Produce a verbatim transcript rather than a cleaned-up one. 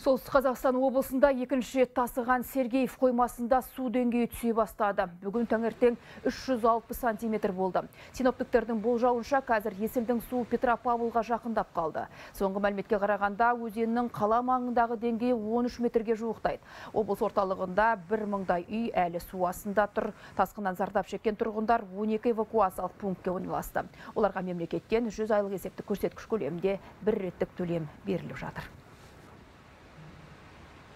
Солтүстік Қазақстан облысында екінші рет тасыған Сергеев қоймасында су деңгейі түсе бастады. Бүгін таңертең үш жүз алпыс сантиметр болды. Синоптиктердің болжауынша қазір есілдің су Петропавлға жақындап қалды. Соңғы мәліметке қарағанда өзеннің қала маңындағы деңгейі он үш метрге жуықтайды. Облыс орталығында бір мыңдай үй әлі су астында тұр. Тасқыннан зардап шеккен тұрғындар он екі эвакуациялық пунктке орналасты. Оларға мемлекеттен жүз айлық есептік көрсеткіш көлемінде бір реттік төлем беріліп жатыр.